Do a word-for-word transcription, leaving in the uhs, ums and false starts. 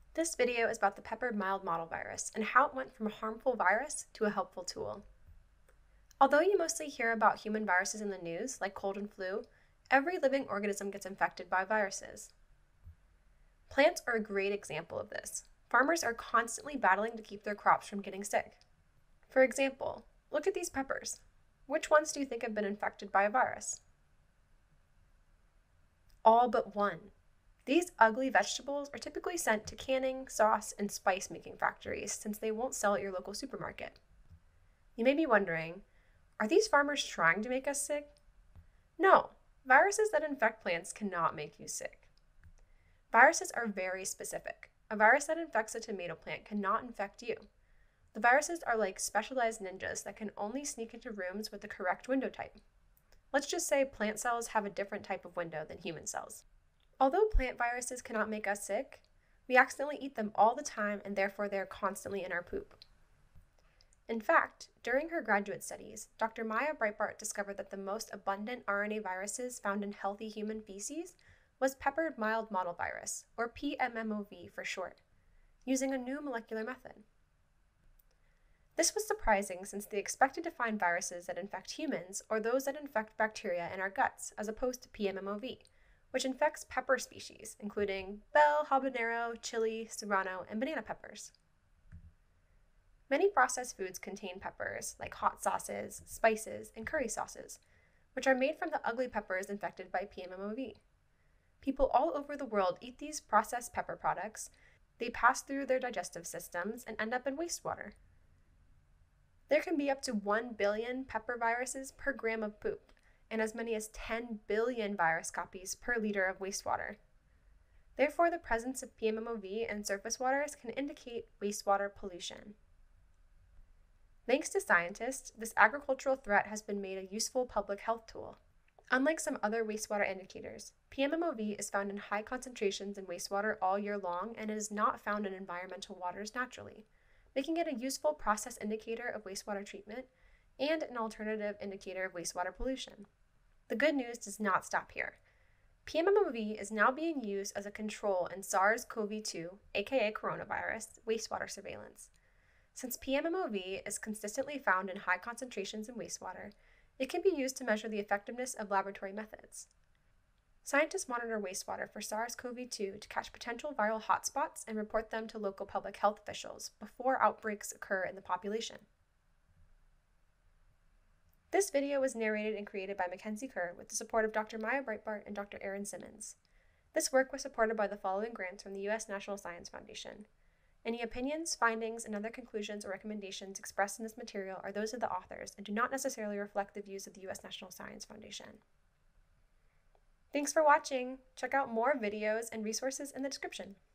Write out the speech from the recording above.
This video is about the peppered mild mottle virus and how it went from a harmful virus to a helpful tool. Although you mostly hear about human viruses in the news, like cold and flu, every living organism gets infected by viruses. Plants are a great example of this. Farmers are constantly battling to keep their crops from getting sick. For example, look at these peppers. Which ones do you think have been infected by a virus? All but one. These ugly vegetables are typically sent to canning, sauce, and spice-making factories since they won't sell at your local supermarket. You may be wondering, are these farmers trying to make us sick? No, viruses that infect plants cannot make you sick. Viruses are very specific. A virus that infects a tomato plant cannot infect you. The viruses are like specialized ninjas that can only sneak into rooms with the correct window type. Let's just say plant cells have a different type of window than human cells. Although plant viruses cannot make us sick, we accidentally eat them all the time and therefore they are constantly in our poop. In fact, during her graduate studies, Doctor Maya Breitbart discovered that the most abundant R N A viruses found in healthy human feces was peppered mild mottle virus, or P M M O V for short, using a new molecular method. This was surprising since they expected to find viruses that infect humans or those that infect bacteria in our guts, as opposed to P M M O V, which infects pepper species, including bell, habanero, chili, serrano, and banana peppers. Many processed foods contain peppers, like hot sauces, spices, and curry sauces, which are made from the ugly peppers infected by P M M O V. People all over the world eat these processed pepper products. They pass through their digestive systems and end up in wastewater. There can be up to one billion pepper viruses per gram of poop, and as many as ten billion virus copies per liter of wastewater. Therefore, the presence of P M M O V in surface waters can indicate wastewater pollution. Thanks to scientists, this agricultural threat has been made a useful public health tool. Unlike some other wastewater indicators, P M M O V is found in high concentrations in wastewater all year long and it is not found in environmental waters naturally, making it a useful process indicator of wastewater treatment and an alternative indicator of wastewater pollution. The good news does not stop here. P M M O V is now being used as a control in SARS CoV two, aka coronavirus, wastewater surveillance. Since P M M O V is consistently found in high concentrations in wastewater, it can be used to measure the effectiveness of laboratory methods. Scientists monitor wastewater for SARS CoV two to catch potential viral hotspots and report them to local public health officials before outbreaks occur in the population. This video was narrated and created by Makenzie Kerr with the support of Doctor Maya Breitbart and Doctor Erin Symonds. This work was supported by the following grants from the U S National Science Foundation. Any opinions, findings, and other conclusions or recommendations expressed in this material are those of the authors and do not necessarily reflect the views of the U S National Science Foundation. Thanks for watching! Check out more videos and resources in the description.